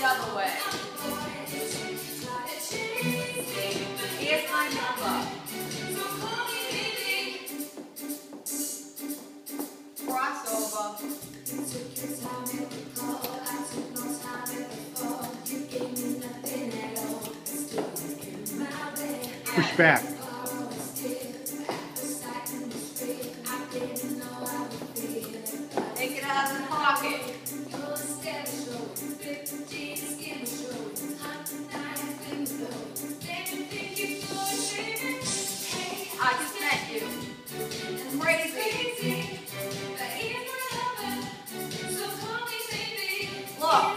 other way. Here's my number. Crossover. Push back. Take it out of the pocket. I just met you. Crazy. Look.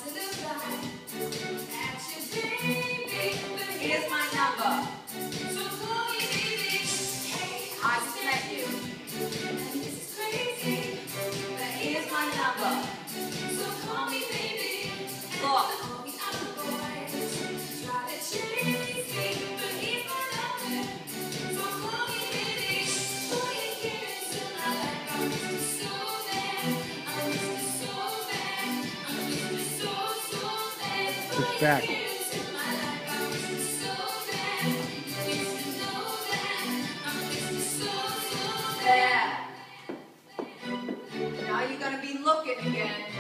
Here's my number. I just met you. Here's my number. Look. Push back. There. Now you're going to be looking again.